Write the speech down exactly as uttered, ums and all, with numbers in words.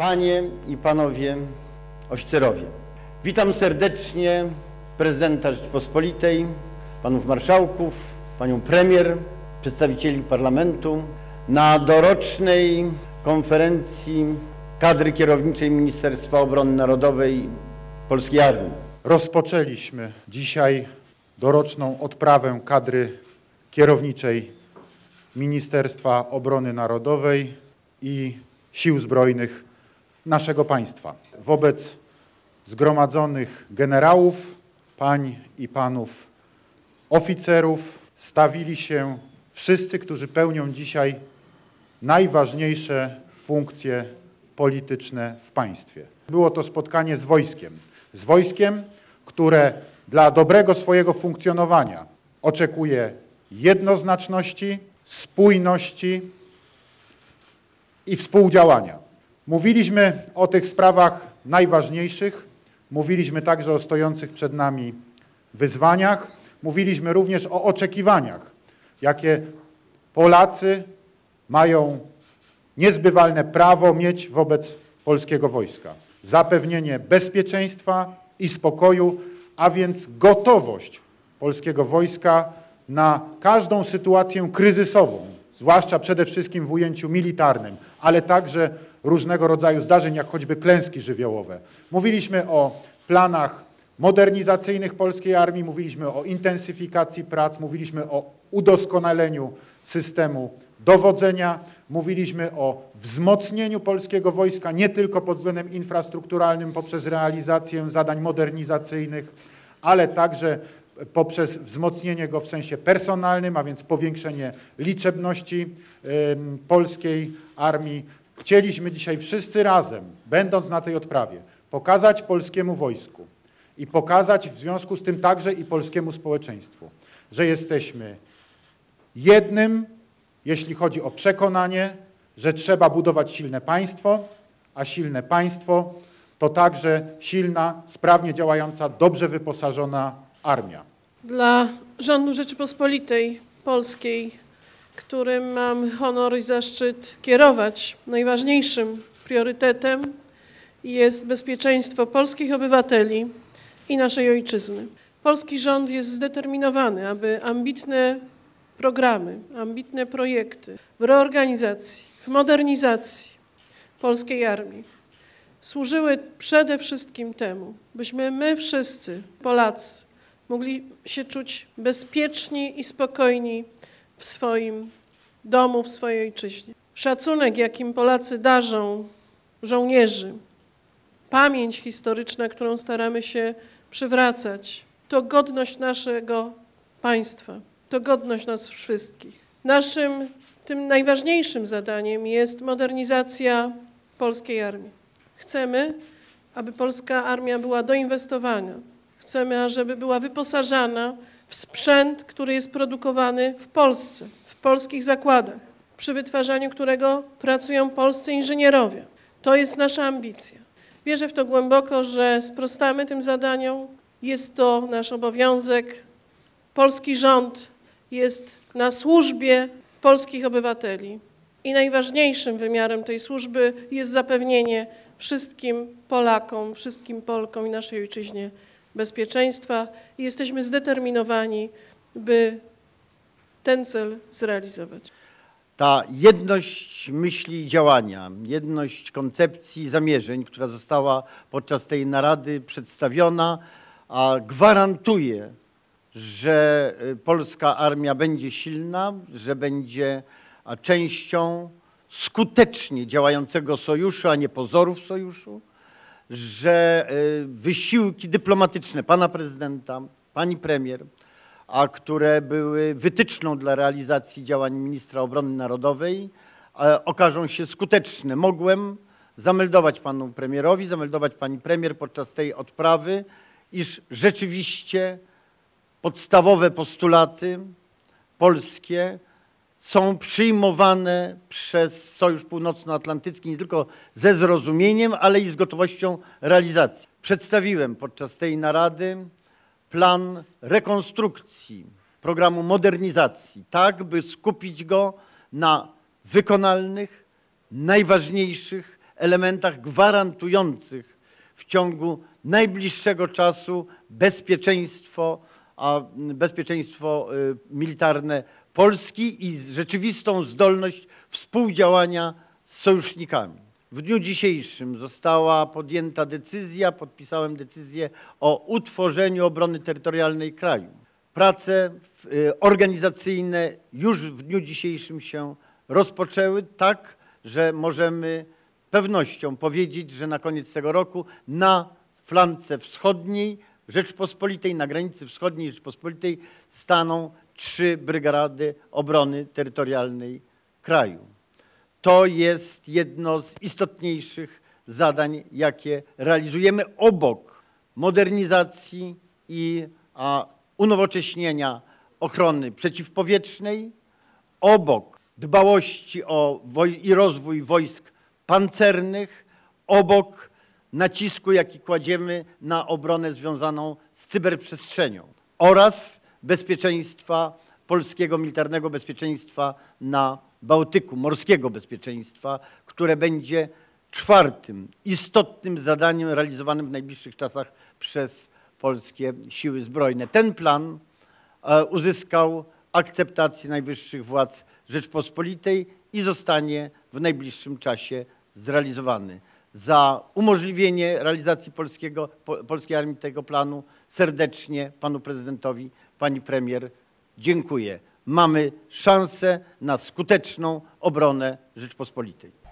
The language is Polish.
Panie i Panowie Oficerowie, witam serdecznie Prezydenta Rzeczypospolitej, Panów Marszałków, Panią Premier, przedstawicieli Parlamentu na dorocznej konferencji kadry kierowniczej Ministerstwa Obrony Narodowej Polskiej Armii. Rozpoczęliśmy dzisiaj doroczną odprawę kadry kierowniczej Ministerstwa Obrony Narodowej i Sił Zbrojnych naszego państwa. Wobec zgromadzonych generałów, pań i panów oficerów stawili się wszyscy, którzy pełnią dzisiaj najważniejsze funkcje polityczne w państwie. Było to spotkanie z wojskiem. Z wojskiem, które dla dobrego swojego funkcjonowania oczekuje jednoznaczności, spójności i współdziałania. Mówiliśmy o tych sprawach najważniejszych, mówiliśmy także o stojących przed nami wyzwaniach, mówiliśmy również o oczekiwaniach, jakie Polacy mają niezbywalne prawo mieć wobec polskiego wojska. Zapewnienie bezpieczeństwa i spokoju, a więc gotowość polskiego wojska na każdą sytuację kryzysową, zwłaszcza przede wszystkim w ujęciu militarnym, ale także różnego rodzaju zdarzeń, jak choćby klęski żywiołowe. Mówiliśmy o planach modernizacyjnych polskiej armii, mówiliśmy o intensyfikacji prac, mówiliśmy o udoskonaleniu systemu dowodzenia, mówiliśmy o wzmocnieniu polskiego wojska nie tylko pod względem infrastrukturalnym poprzez realizację zadań modernizacyjnych, ale także poprzez wzmocnienie go w sensie personalnym, a więc powiększenie liczebności y, polskiej armii. Chcieliśmy dzisiaj wszyscy razem, będąc na tej odprawie, pokazać polskiemu wojsku i pokazać w związku z tym także i polskiemu społeczeństwu, że jesteśmy jednym, jeśli chodzi o przekonanie, że trzeba budować silne państwo, a silne państwo to także silna, sprawnie działająca, dobrze wyposażona armia. Dla rządu Rzeczypospolitej Polskiej, którym mam honor i zaszczyt kierować, najważniejszym priorytetem jest bezpieczeństwo polskich obywateli i naszej ojczyzny. Polski rząd jest zdeterminowany, aby ambitne programy, ambitne projekty w reorganizacji, w modernizacji polskiej armii służyły przede wszystkim temu, byśmy my wszyscy, Polacy, mogli się czuć bezpieczni i spokojni w swoim domu, w swojej ojczyźnie. Szacunek, jakim Polacy darzą żołnierzy, pamięć historyczna, którą staramy się przywracać, to godność naszego państwa, to godność nas wszystkich. Naszym tym najważniejszym zadaniem jest modernizacja polskiej armii. Chcemy, aby polska armia była doinwestowana. Chcemy, ażeby była wyposażana w sprzęt, który jest produkowany w Polsce, w polskich zakładach, przy wytwarzaniu którego pracują polscy inżynierowie. To jest nasza ambicja. Wierzę w to głęboko, że sprostamy tym zadaniom. Jest to nasz obowiązek. Polski rząd jest na służbie polskich obywateli i najważniejszym wymiarem tej służby jest zapewnienie wszystkim Polakom, wszystkim Polkom i naszej ojczyźnie bezpieczeństwa i jesteśmy zdeterminowani, by ten cel zrealizować. Ta jedność myśli i działania, jedność koncepcji i zamierzeń, która została podczas tej narady przedstawiona, a gwarantuje, że polska armia będzie silna, że będzie częścią skutecznie działającego sojuszu, a nie pozorów sojuszu, że wysiłki dyplomatyczne pana prezydenta, pani premier, a które były wytyczną dla realizacji działań ministra obrony narodowej, okażą się skuteczne. Mogłem zameldować panu premierowi, zameldować pani premier podczas tej odprawy, iż rzeczywiście podstawowe postulaty polskie są przyjmowane przez Sojusz Północnoatlantycki nie tylko ze zrozumieniem, ale i z gotowością realizacji. Przedstawiłem podczas tej narady plan rekonstrukcji, programu modernizacji, tak by skupić go na wykonalnych, najważniejszych elementach gwarantujących w ciągu najbliższego czasu bezpieczeństwo, a bezpieczeństwo militarne Polski i rzeczywistą zdolność współdziałania z sojusznikami. W dniu dzisiejszym została podjęta decyzja, podpisałem decyzję o utworzeniu obrony terytorialnej kraju. Prace organizacyjne już w dniu dzisiejszym się rozpoczęły, tak, że możemy pewnością powiedzieć, że na koniec tego roku na flance wschodniej Rzeczpospolitej, na granicy wschodniej Rzeczpospolitej staną trzy brygady obrony terytorialnej kraju. To jest jedno z istotniejszych zadań, jakie realizujemy obok modernizacji i a, unowocześnienia ochrony przeciwpowietrznej, obok dbałości o woj- i rozwój wojsk pancernych, obok nacisku, jaki kładziemy na obronę związaną z cyberprzestrzenią oraz bezpieczeństwa polskiego, militarnego bezpieczeństwa na Bałtyku, morskiego bezpieczeństwa, które będzie czwartym istotnym zadaniem realizowanym w najbliższych czasach przez polskie siły zbrojne. Ten plan uzyskał akceptację najwyższych władz Rzeczpospolitej i zostanie w najbliższym czasie zrealizowany. Za umożliwienie realizacji polskiego, po, polskiej armii tego planu serdecznie panu prezydentowi, pani premier dziękuję. Mamy szansę na skuteczną obronę Rzeczpospolitej.